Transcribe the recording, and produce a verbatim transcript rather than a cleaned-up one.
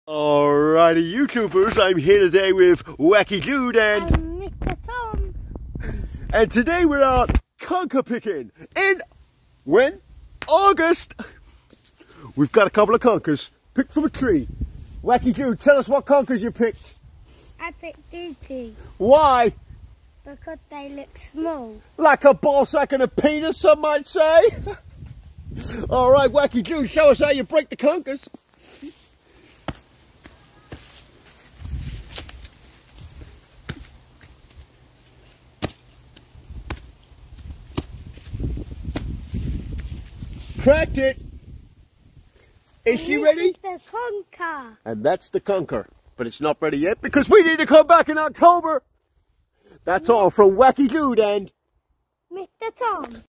Alrighty, YouTubers, I'm here today with WackyJude and and Mister Tom. And today we're out conker picking in when? August. We've got a couple of conkers picked from a tree. WackyJude, tell us what conkers you picked. I picked duty Why? because they look small. Like a ball sack and a penis, some might say. Alright, WackyJude, show us how you break the conkers. Cracked it. Is she ready? The conker. And that's the conker. But it's not ready yet because we need to come back in October. That's all from WackyJude and Mister Tom.